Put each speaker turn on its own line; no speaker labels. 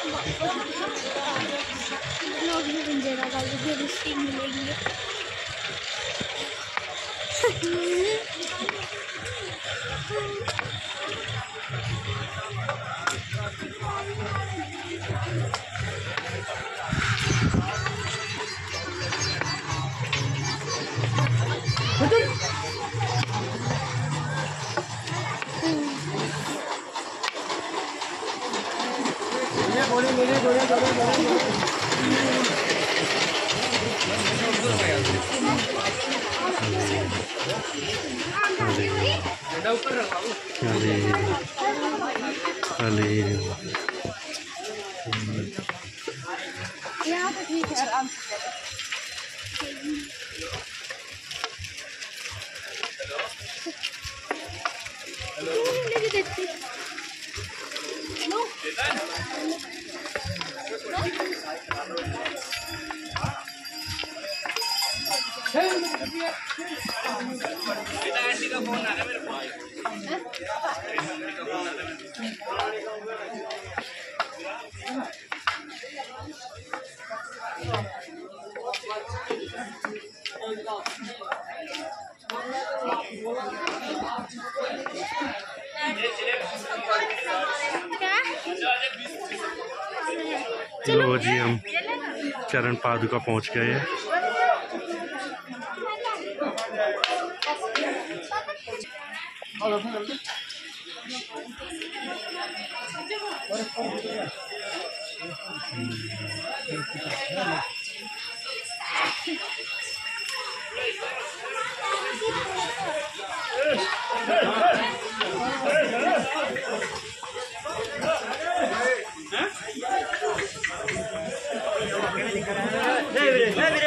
लोग भी पिंजरा का भी सीन मिलेगी। यहाँ पे ठीक है, आराम से लेके देखती का फोन आ रहा है मेरे को।
लो जी, हम चरण पादुका पहुंच गए हैं।
नहीं